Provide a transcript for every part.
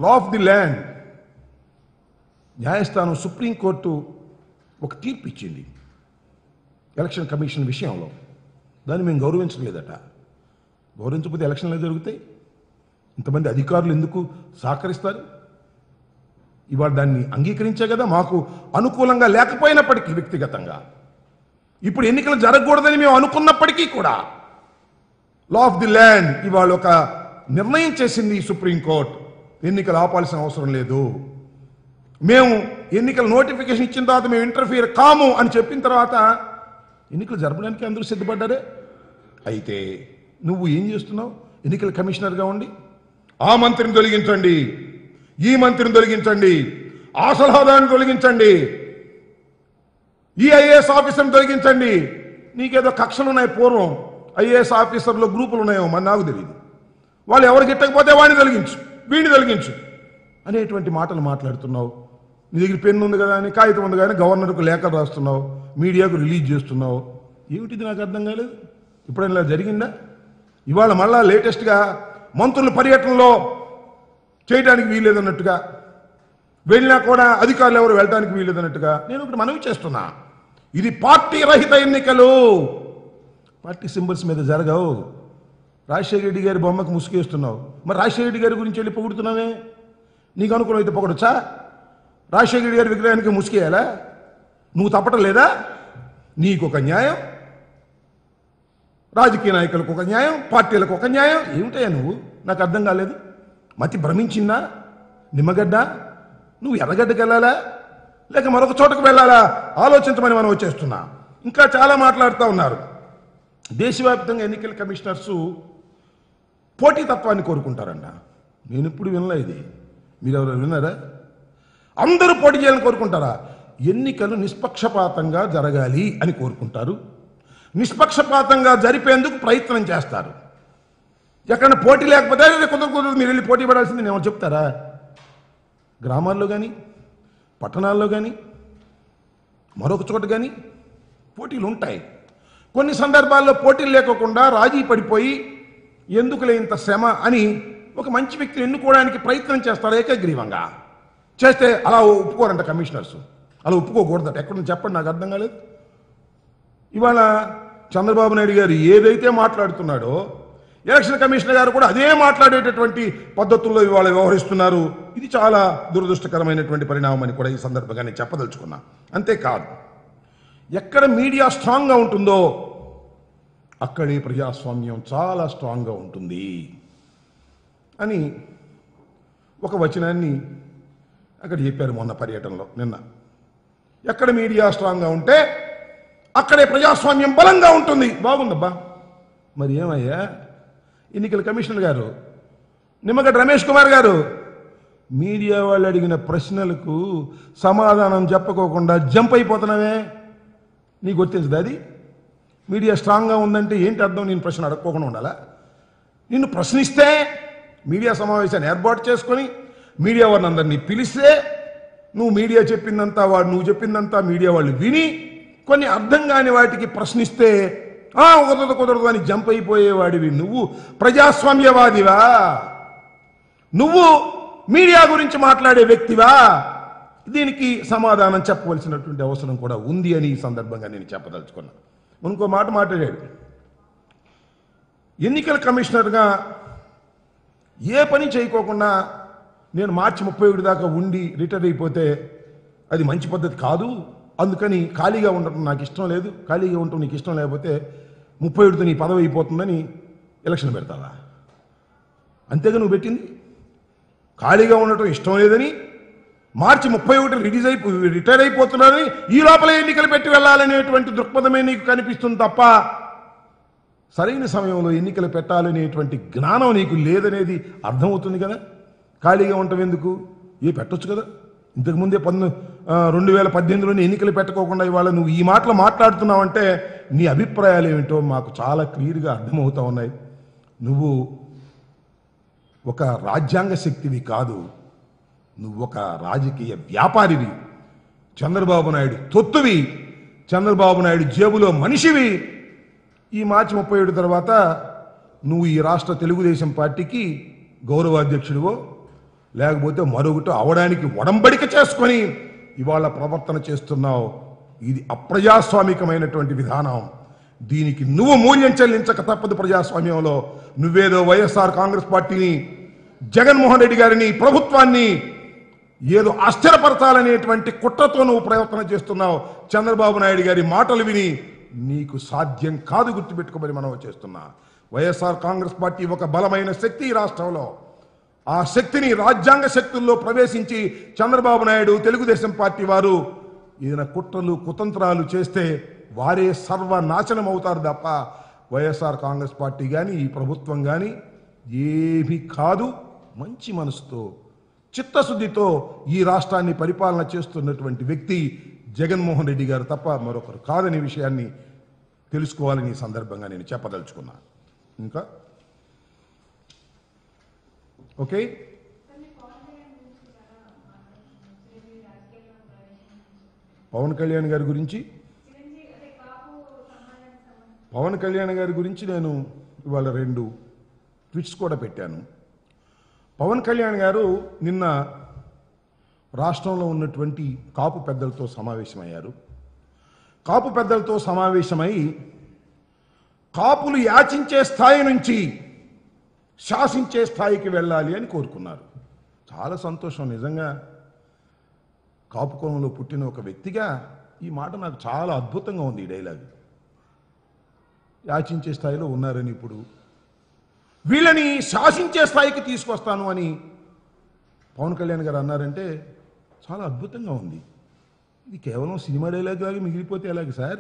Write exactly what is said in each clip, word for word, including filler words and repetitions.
Law of the land న్యాయస్థానం supreme court ఒక తీర్పు ఇచ్చింది ఎలక్షన్ కమిషన్ విషయంలో. దాన్ని మేము గౌరవించలేదట. గౌరవించకపోతే ఎలక్షన్లు జరుగుతాయి? ఇంతమంది అధికారులు ఎందుకు సహకరిస్తారు? ఇవాళ దాన్ని అంగీకరించే కదా మాకు అనుకూలంగా లేకపోయినప్పటికీ వ్యక్తిగతంగా ఇప్పుడు ఎన్నికలు జరగకూడదని మేము అనుకున్నప్పటికీ కూడా లా ఆఫ్ ది ల్యాండ్ ఇవాళ ఒక నిర్ణయం చేసింది సుప్రీంకోర్టు. ఎన్నికలు ఆపాల్సిన అవసరం లేదు, మేము ఎన్నికల నోటిఫికేషన్ ఇచ్చిన తర్వాత మేము ఇంటర్ఫియర్ కాము అని చెప్పిన తర్వాత ఎన్నికలు జరపడానికి అందరూ సిద్ధపడ్డారే. అయితే నువ్వు ఏం చేస్తున్నావు? ఎన్నికల కమిషనర్గా ఉండి ఆ మంత్రిని తొలగించండి, ఈ మంత్రిని తొలగించండి, ఆ సలహాదారుని తొలగించండి, ఈ ఐఏఎస్ ఆఫీసర్ని తొలగించండి. నీకేదో కక్షలు ఉన్నాయి. పూర్వం ఐఏఎస్ ఆఫీసర్లో గ్రూపులు ఉన్నాయో మరి నాకు తెలియదు. వాళ్ళు ఎవరు గిట్టకపోతే వాడిని తొలగించు, వీడిని తొలగించు అనేటువంటి మాటలు మాట్లాడుతున్నావు. నీ దగ్గర పెన్ను ఉంది కదా అని, కాగితం ఉంది కానీ గవర్నర్కు లేఖలు రాస్తున్నావు, మీడియాకు రిలీజ్ చేస్తున్నావు. ఏమిటిది నాకు అర్థం కాలేదు. ఇప్పుడైనా ఇలా జరిగిందా? ఇవాళ మళ్ళా లేటెస్ట్గా మంత్రుల పర్యటనలో చేయడానికి వీల్లేదన్నట్టుగా, వెళ్ళినా కూడా అధికారులు ఎవరు వెళ్ళడానికి వీల్లేదన్నట్టుగా నేను ఒకటి మనవి చేస్తున్నా. ఇది పార్టీ రహిత ఎన్నికలు. పార్టీ సింబల్స్ మీద జరగవు. రాజశేఖర రెడ్డి గారి బొమ్మకు ముసుగేస్తున్నావు. మరి రాజశేఖర రెడ్డి గారి గురించి వెళ్ళి పొగుడుతున్నావే? నీకు అనుకూలం అయితే పొగడొచ్చా? రాజశేఖర రెడ్డి గారి విగ్రహానికి ముసుగేయాలా? నువ్వు తప్పటం లేదా? నీకు ఒక న్యాయం, రాజకీయ నాయకులకు ఒక న్యాయం, పార్టీలకు ఒక న్యాయం. ఏమిటయ్యా నువ్వు? నాకు అర్థం కాలేదు. మతి భ్రమించిందా? నిమ్మగడ్డ నువ్వు ఎర్రగడ్డకి వెళ్ళాలా లేక మరొక చోటకు వెళ్ళాలా ఆలోచించమని మనం వచ్చేస్తున్నా. ఇంకా చాలా మాట్లాడుతూ ఉన్నారు. దేశవ్యాప్తంగా ఎన్నికల కమిషనర్సు పోటీతత్వాన్ని కోరుకుంటారన్న. నేను ఇప్పుడు వినలే ఇది. మీరు ఎవరు విన్నారా? అందరూ పోటీ చేయాలని కోరుకుంటారా? ఎన్నికలు నిష్పక్షపాతంగా జరగాలి అని కోరుకుంటారు. నిష్పక్షపాతంగా జరిపేందుకు ప్రయత్నం చేస్తారు. ఎక్కడ పోటీ లేకపోతే కుదరదు కుదరదు మీరు వెళ్ళి పోటీ పడాల్సింది నేను చెప్తారా? గ్రామాల్లో కానీ పట్టణాల్లో కానీ మరొక చోట కానీ పోటీలు ఉంటాయి. కొన్ని సందర్భాల్లో పోటీలు లేకోకుండా రాజీ పడిపోయి ఎందుకులే ఇంత శ్రమ అని ఒక మంచి వ్యక్తిని ఎన్నుకోవడానికి ప్రయత్నం చేస్తారు ఏకగ్రీవంగా. చేస్తే అలా ఒప్పుకోరంట కమిషనర్స్. అలా ఒప్పుకోకూడదట. ఎక్కడ చెప్పండి, నాకు అర్థం కాలేదు. ఇవాళ చంద్రబాబు నాయుడు గారు ఏదైతే మాట్లాడుతున్నాడో ఎలక్షన్ కమిషనర్ గారు కూడా అదే మాట్లాడేటటువంటి పద్ధతుల్లో ఇవాళ వ్యవహరిస్తున్నారు. ఇది చాలా దురదృష్టకరమైనటువంటి పరిణామం అని కూడా ఈ సందర్భంగా నేను చెప్పదలుచుకున్నా. అంతేకాదు, ఎక్కడ మీడియా స్ట్రాంగ్గా ఉంటుందో అక్కడే ప్రజాస్వామ్యం చాలా స్ట్రాంగ్గా ఉంటుంది అని ఒక వచనాన్ని అక్కడ చెప్పారు మొన్న పర్యటనలో. నిన్న ఎక్కడ మీడియా స్ట్రాంగ్గా ఉంటే అక్కడే ప్రజాస్వామ్యం బలంగా ఉంటుంది. బాగుందబ్బా. మరి ఏమయ్యా ఎన్నికల కమిషనర్ గారు నిమ్మగడ్డ రమేష్ కుమార్ గారు మీడియా వాళ్ళు అడిగిన ప్రశ్నలకు సమాధానం చెప్పకోకుండా జంప్ అయిపోతున్నావే? నీకు గుర్తించదు అది? మీడియా స్ట్రాంగ్గా ఉందంటే ఏంటి అర్థం? నేను ప్రశ్న అడగకోకుండా ఉండాలా? నిన్ను ప్రశ్నిస్తే మీడియా సమావేశాన్ని ఏర్పాటు చేసుకొని మీడియా వారిని అందరినీ పిలిస్తే నువ్వు మీడియా చెప్పిందంతా వాడు నువ్వు చెప్పిందంతా మీడియా వాళ్ళు విని కొన్ని అర్థం కాని వాటికి ప్రశ్నిస్తే కుదరదు కుదరదు అని జంప్ అయిపోయేవాడివి. నువ్వు ప్రజాస్వామ్యవాదివా? నువ్వు మీడియా గురించి మాట్లాడే వ్యక్తివా? దీనికి సమాధానం చెప్పవలసినటువంటి అవసరం కూడా ఉంది అని ఈ సందర్భంగా నేను చెప్పదలుచుకున్నా. ఇంకో మాట మాట్లాడాడు. ఎన్నికల కమిషనర్గా ఏ పని చేయకోకుండా నేను మార్చి ముప్పై ఒకటి దాకా ఉండి రిటైర్ అయిపోతే అది మంచి పద్ధతి కాదు, అందుకని ఖాళీగా ఉండటం నాకు ఇష్టం లేదు, ఖాళీగా ఉండటం నీకు ఇష్టం లేకపోతే ముప్పై ఒకటితో నీ పదవి అయిపోతుందని ఎలక్షన్ పెడతావా? అంతేగా నువ్వు పెట్టింది. ఖాళీగా ఉండటం ఇష్టం లేదని మార్చి ముప్పై ఒకటి రిలీజ్ అయిపో రిటైర్ అయిపోతున్నారని ఈ లోపల ఎన్నికలు పెట్టి వెళ్ళాలనేటువంటి దృక్పథమే నీకు కనిపిస్తుంది తప్ప సరైన సమయంలో ఎన్నికలు పెట్టాలనేటువంటి జ్ఞానం నీకు లేదనేది అర్థమవుతుంది కదా. ఖాళీగా ఉండటం ఎందుకు? ఏ పెట్టొచ్చు కదా. ఇంతకుముందే పన్ను రెండు వేల పద్దెనిమిదిలోని ఎన్నికలు పెట్టుకోకుండా ఇవాళ నువ్వు ఈ మాటలు మాట్లాడుతున్నావంటే నీ అభిప్రాయాలు ఏమిటో మాకు చాలా క్లియర్గా అర్థమవుతా ఉన్నాయి. నువ్వు ఒక రాజ్యాంగ శక్తివి కాదు, నువ్వు ఒక రాజకీయ వ్యాపారివి. చంద్రబాబు నాయుడు తొత్తువి, చంద్రబాబు నాయుడు జేబులో మనిషివి. ఈ మార్చి ముప్పై ఏడు తర్వాత నువ్వు ఈ రాష్ట్ర తెలుగుదేశం పార్టీకి గౌరవాధ్యక్షుడివో లేకపోతే మరొకటి అవడానికి ఒడంబడిక చేసుకొని ఇవాళ ప్రవర్తన చేస్తున్నావు. ఇది అప్రజాస్వామికమైనటువంటి విధానం. దీనికి నువ్వు మూల్యం చెల్లించక తప్పదు. ప్రజాస్వామ్యంలో నువ్వేదో వైఎస్ఆర్ కాంగ్రెస్ పార్టీని, జగన్మోహన్ రెడ్డి గారిని, ప్రభుత్వాన్ని ఏదో అస్థిరపరచాలనేటువంటి కుట్రతో నువ్వు ప్రయత్నం చేస్తున్నావు. చంద్రబాబు నాయుడు గారి మాటలు విని నీకు సాధ్యం కాదు, గుర్తుపెట్టుకోమని మనం చేస్తున్నా. వైఎస్ఆర్ కాంగ్రెస్ పార్టీ ఒక బలమైన శక్తి ఈ రాష్ట్రంలో. ఆ శక్తిని రాజ్యాంగ శక్తుల్లో ప్రవేశించి చంద్రబాబు నాయుడు, తెలుగుదేశం పార్టీ వారు ఏదైనా కుట్రలు కుతంత్రాలు చేస్తే వారే సర్వనాశనం అవుతారు తప్ప వైఎస్ఆర్ కాంగ్రెస్ పార్టీ కానీ ఈ ప్రభుత్వం కానీ ఏమీ కాదు. మంచి మనసుతో, చిత్తశుద్ధితో ఈ రాష్ట్రాన్ని పరిపాలన చేస్తున్నటువంటి వ్యక్తి జగన్మోహన్ రెడ్డి గారు తప్ప మరొకరు కాదనే విషయాన్ని తెలుసుకోవాలని ఈ సందర్భంగా నేను చెప్పదలుచుకున్నా. ఇంకా ఓకే, పవన్ కళ్యాణ్ గారి గురించి పవన్ కళ్యాణ్ గారి గురించి నేను ఇవాళ రెండు ట్వీట్స్ కూడా పెట్టాను. పవన్ కళ్యాణ్ గారు నిన్న రాష్ట్రంలో ఉన్నటువంటి కాపు పెద్దలతో సమావేశమయ్యారు. కాపు పెద్దలతో సమావేశమై కాపులు యాచించే స్థాయి నుంచి శాసించే స్థాయికి వెళ్ళాలి అని కోరుకున్నారు. చాలా సంతోషం. నిజంగా కాపు కోణంలో పుట్టిన ఒక వ్యక్తిగా ఈ మాట నాకు చాలా అద్భుతంగా ఉంది. ఈ డైలాగ్ యాచించే స్థాయిలో ఉన్నారని ఇప్పుడు వీళ్ళని శాసించే స్థాయికి తీసుకొస్తాను అని పవన్ కళ్యాణ్ గారు అన్నారంటే చాలా అద్భుతంగా ఉంది. ఇది కేవలం సినిమా డైలాగ్ లాగా మిగిలిపోతే ఎలాగ సార్?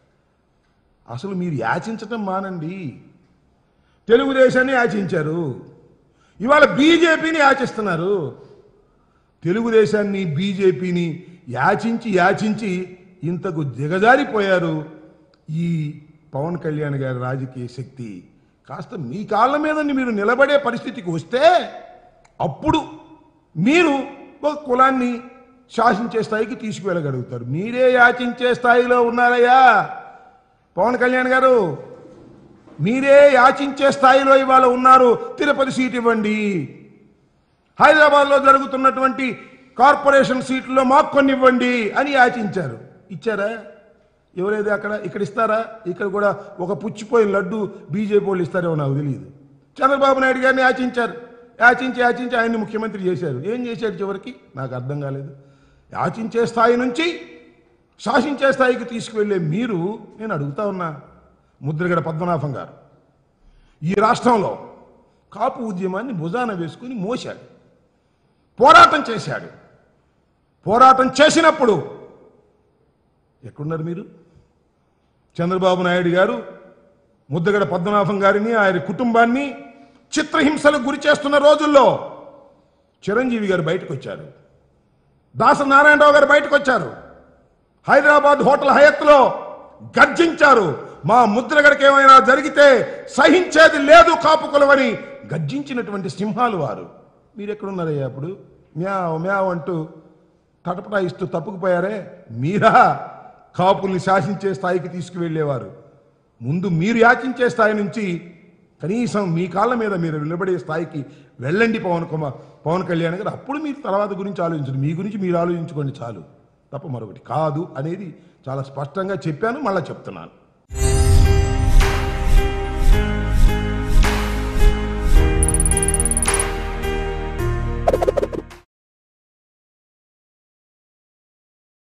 అసలు మీరు యాచించటం మానండి. తెలుగుదేశాన్ని యాచించారు, ఇవాళ బీజేపీని యాచిస్తున్నారు. తెలుగుదేశాన్ని, బీజేపీని యాచించి యాచించి ఇంతకు దిగజారిపోయారు. ఈ పవన్ కళ్యాణ్ గారి రాజకీయ శక్తి కాస్త మీ కాళ్ళ మీద మీరు నిలబడే పరిస్థితికి వస్తే అప్పుడు మీరు ఒక కులాన్ని శాసించే స్థాయికి తీసుకువెళ్ళగలుగుతారు. మీరే యాచించే స్థాయిలో ఉన్నారయ్యా పవన్ కళ్యాణ్ గారు. మీరే యాచించే స్థాయిలో ఇవాళ ఉన్నారు. తిరుపతి సీట్ ఇవ్వండి, హైదరాబాద్లో జరుగుతున్నటువంటి కార్పొరేషన్ సీట్లలో మాకు కొన్ని ఇవ్వండి అని యాచించారు. ఇచ్చారా? ఎవరేది అక్కడ? ఇక్కడ ఇస్తారా? ఇక్కడ కూడా ఒక పుచ్చిపోయిన లడ్డు బీజేపీ వాళ్ళు ఇస్తారేమో నాకు తెలియదు. చంద్రబాబు నాయుడు గారిని యాచించారు. యాచించి యాచించి ఆయన్ని ముఖ్యమంత్రి చేశారు. ఏం చేశాడు చివరికి? నాకు అర్థం కాలేదు. యాచించే స్థాయి నుంచి శాసించే స్థాయికి తీసుకువెళ్ళే మీరు, నేను అడుగుతా ఉన్నా, ముద్రగడ పద్మనాభం గారు ఈ రాష్ట్రంలో కాపు ఉద్యమాన్ని భుజాన వేసుకుని మోశాడు, పోరాటం చేశాడు. పోరాటం చేసినప్పుడు ఎక్కడున్నారు మీరు? చంద్రబాబు నాయుడు గారు ముద్రగడ పద్మనాభం గారిని, ఆయన కుటుంబాన్ని చిత్రహింసలకు గురి చేస్తున్న రోజుల్లో చిరంజీవి గారు బయటకు వచ్చారు, దాస నారాయణరావు గారు బయటకు వచ్చారు, హైదరాబాద్ హోటల్ హయత్లో గర్జించారు. మా ముద్రగడకి ఏమైనా జరిగితే సహించేది లేదు కాపు కులమని గర్జించినటువంటి సింహాలు వారు. మీరు ఎక్కడున్నారయ్యా అప్పుడు? మ్యావ్ మ్యావ్ అంటూ తటపటాయిస్తూ తప్పుకుపోయారే. మీరా కాపుల్ని శాసించే స్థాయికి తీసుకువెళ్ళేవారు? ముందు మీరు యాచించే స్థాయి నుంచి కనీసం మీ కాళ్ళ మీద మీరు నిలబడే స్థాయికి వెళ్ళండి పవన్ కుమార్ పవన్ కళ్యాణ్ గారు. అప్పుడు మీరు తర్వాత గురించి ఆలోచించండి. మీ గురించి మీరు ఆలోచించుకోండి చాలు, తప్ప మరొకటి కాదు అనేది చాలా స్పష్టంగా చెప్పాను, మళ్ళీ చెప్తున్నాను.